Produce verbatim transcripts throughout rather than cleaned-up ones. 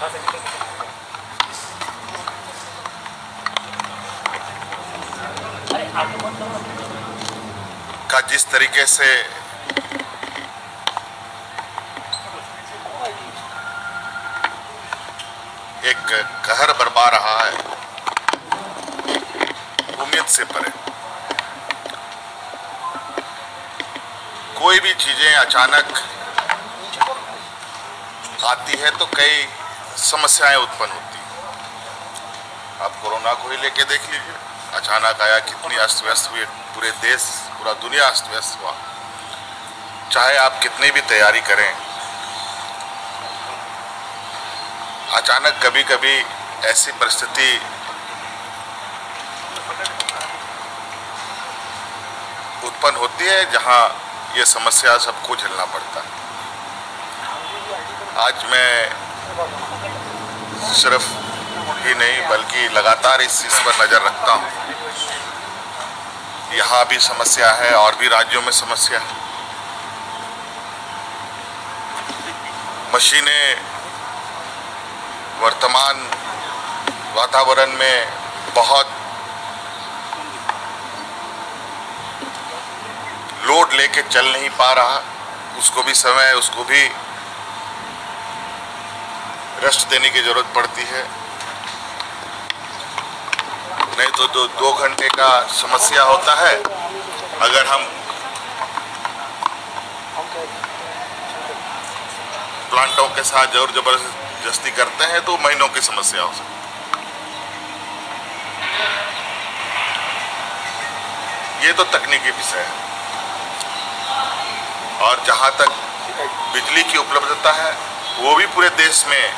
का जिस तरीके से एक कहर बरपा रहा है, उम्मीद से परे। कोई भी चीजें अचानक आती है तो कई समस्याएं उत्पन्न होती हैं। आप कोरोना को ही लेके देख लीजिए, अचानक आया, कितनी अस्त व्यस्त हुई, पूरे देश, पूरा दुनिया अस्त व्यस्त हुआ। चाहे आप कितनी भी तैयारी करें, अचानक कभी कभी ऐसी परिस्थिति उत्पन्न होती है जहां ये समस्या सबको झेलना पड़ता है। आज मैं सिर्फ ही नहीं बल्कि लगातार इस चीज पर नजर रखता हूं। यहाँ भी समस्या है और भी राज्यों में समस्या है। मशीनें वर्तमान वातावरण में बहुत लोड लेके चल नहीं पा रहा, उसको भी समय, उसको भी रेस्ट देने की जरूरत पड़ती है। नहीं तो दो दो घंटे का समस्या होता है, अगर हम प्लांटों के साथ जोर जबरदस्ती करते हैं तो महीनों की समस्या हो सकती है। ये तो तकनीकी विषय है। और जहां तक बिजली की उपलब्धता है, वो भी पूरे देश में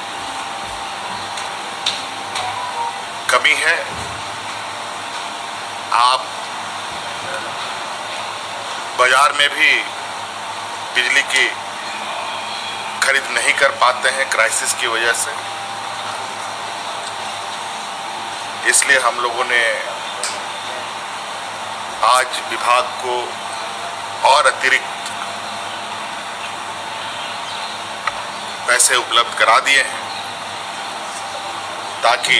कमी है। आप बाजार में भी बिजली की खरीद नहीं कर पाते हैं क्राइसिस की वजह से। इसलिए हम लोगों ने आज विभाग को और अतिरिक्त पैसे उपलब्ध करा दिए हैं ताकि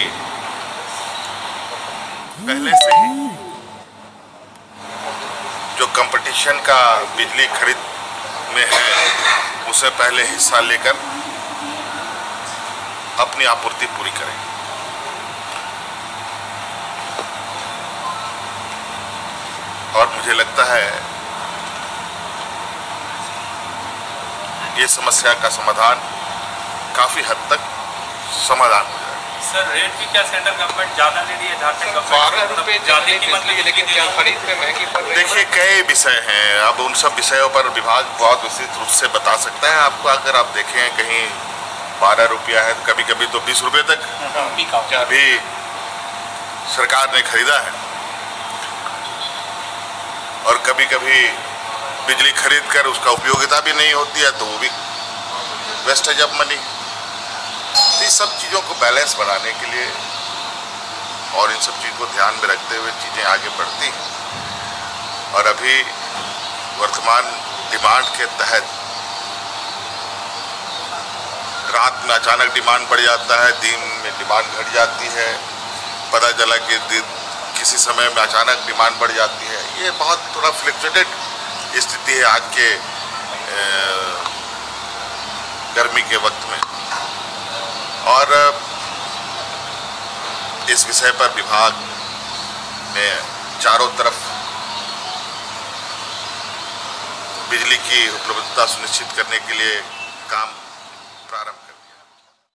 पहले से ही जो कंपटीशन का बिजली खरीद में है उसे पहले हिस्सा लेकर अपनी आपूर्ति पूरी करें। और मुझे लगता है ये समस्या का समाधान काफी हद तक समाधान हो जाएगा। सर, रेट भी क्या सेंट्रल गवर्नमेंट ज्यादा ले रही है? झारखंड गवर्नमेंट बारह रुपए ज्यादा कीमत ली, लेकिन क्या खरीद पे महंगी पड़ रही है? देखिए, कई विषय हैं, अब उन सब विषयों पर विभाग बहुत विस्तृत रूप से बता सकता है आपको। अगर आप देखें कहीं बारह रुपया है, कभी कभी तो बीस रुपये तक भी सरकार ने खरीदा है। और कभी कभी बिजली खरीद कर उसका उपयोगिता भी नहीं होती है तो वो भी वेस्टेज ऑफ मनी। तो इस सब चीज़ों को बैलेंस बनाने के लिए और इन सब चीज़ को ध्यान में रखते हुए चीज़ें आगे बढ़ती हैं। और अभी वर्तमान डिमांड के तहत रात में अचानक डिमांड बढ़ जाता है, दिन में डिमांड घट जाती है, पता चला कि दिन किसी समय में अचानक डिमांड बढ़ जाती है। ये बहुत थोड़ा फ्लक्चुएटेड स्थिति है आज के गर्मी के वक्त में। और इस विषय पर विभाग ने चारों तरफ बिजली की उपलब्धता सुनिश्चित करने के लिए काम